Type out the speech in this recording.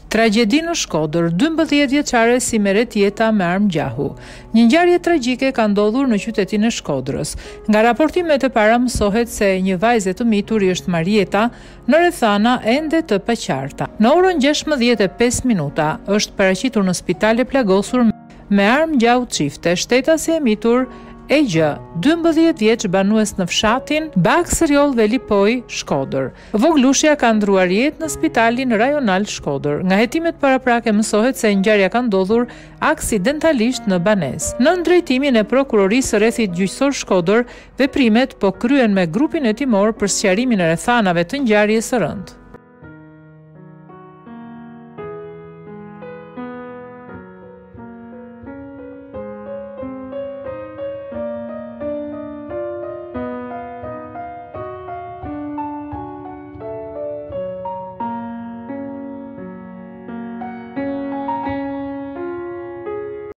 Tragjedi në Shkodër, 12 vjeçare si merret jeta me armë gjahu. Një ngjarje tragjike ka ndodhur në qytetin e Shkodrës. Nga raportimet e para mësohet se një vajzë e tëmitur i është Marieta në rrethana ende të paqarta. Në orën 16:05 është paraqitur në spital e plagosur me armë gjahu çifte. Shtetasi e mitur Egja, 12 vjeç banues në fshatin Baksëriol Velipoj, Shkodër. Voglushja ka ndruar jetë në spitalin rajonal Shkodër. Nga hetimet paraprake mësohet se ngjarja ka ndodhur aksidentalisht në banesë. Në drejtimin e prokurorisë rrethit gjyqësor Shkodër, veprimet po kryen me grupin hetimor për sqarimin e rrethanave të ngjarjes së rëndë.